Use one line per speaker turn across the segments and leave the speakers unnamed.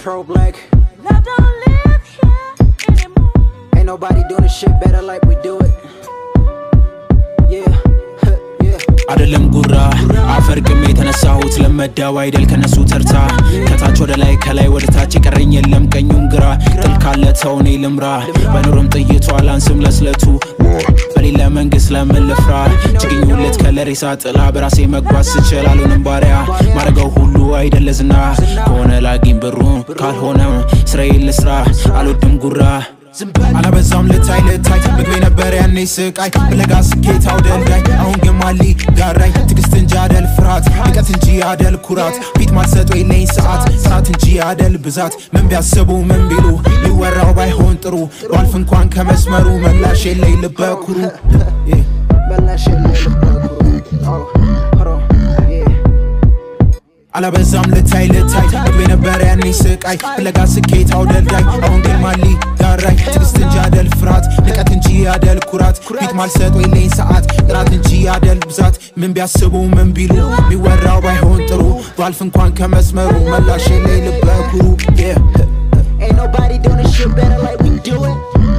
pr06lack.
Love don't live here anymore.
Ain't nobody doing this shit better like we do it. Yeah, yeah.
አይደለም ጉራ አፈርቅም የተነሳሁት ለመዳው አይደል ከነሱ ተርታ ከታች ወደ ላይ ከላይ ወደ ታች ይቀረኝ የለም ቀኙም ግራ ጥል ካለ ተውኔ ልምራ በኑርም ጥይቱ አላንስም ለስለቱ በሌላ መንግስት ለምን ልፍራ ችግኙለት ከለሬሳ ጥላ በራሴ መጓዝ ስችል አልሆንም ባሪያ ማረገው ሁሉ አይደል ዝና ከሆነ ላጊም ብሩን ካልሆነ ስራዬን ልስራ አልወድም ጉራ أنا بزام لتاي بقبي نبر يعني سقاي بلقى سكيت عودلقاي أهون قمالي قاري تقستن جادل فرات نقتن جادل كرات بيت ما تسدوي لين ساعات سرات جادل بزات من بيعصبو من بيلو لوراو باي هون ترو والفن كوان كمسمرو ملاشي اللي لباكرو
ملاشي اللي لباكرو
على بزام لتاي بقبي نبر يعني سقاي بلقى سكيت عودلقاي أهون قمالي قاري تقستن جادل فرات نقتن جادل كرات بيت ما تسدوي لين ساعات سرات جادل بزات من بيعصبو من بيلو لوراو باي هون ترو والفن كوان كمسمرو ملاشي اللي لباكرو
Ain't nobody doing this shit better like we do it.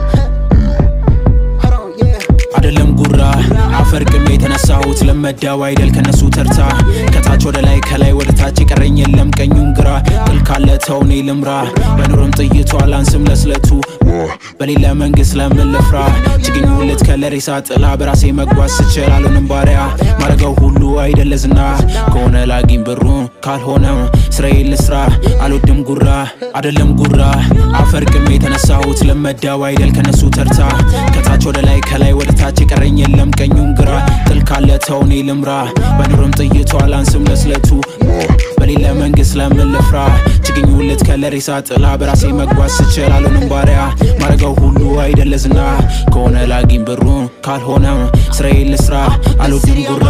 አይደለም ጉራ አፈርቅም የተነሳሁት ለመዳው አይደል ከነሱ ተርታ ከታች ወደ ላይ ከላይ ወደ ታች ይቀረኝ የለም ቀኙም ግራ ጥል ካለ ተውኔ ልምራ በኑርም ጥይቱ አላንስም ለስለቱ በሌላ መንግስት ለምን ልፍራ ችግኙለት ከለሬሳ ጥላ በራሴ መጓዝ ስችል አልሆንም ባሪያ ማረገው ሁሉ አይደል ዝና ከሆነ ላጊም ብሩን ካልሆነ ስራዬን ልስራ አልወድም ጉራ አይደለም ጉራ አፈርቅም የተነሳሁት ለመዳው አይደል ከነሱ ተርታ ከታች ወደ ላይ ከላይ ወደ ታች ይቀረኝ የለም ቀኙም ግራ ጥል ካለ ተውኔ ልምራ በኑርም ጥይቱ አላንስም ለስለቱ በሌላ መንግስት ለምን ልፍራ ችግኙለት ከለሬሳ ጥላ በራሴ መጓዝ ስችል አልሆንም ባሪያ ማረገው ሁሉ አይደል ዝና ከሆነ ላጊም ብሩን ካልሆነ ስራዬን ልስራ አልወድም ጉራ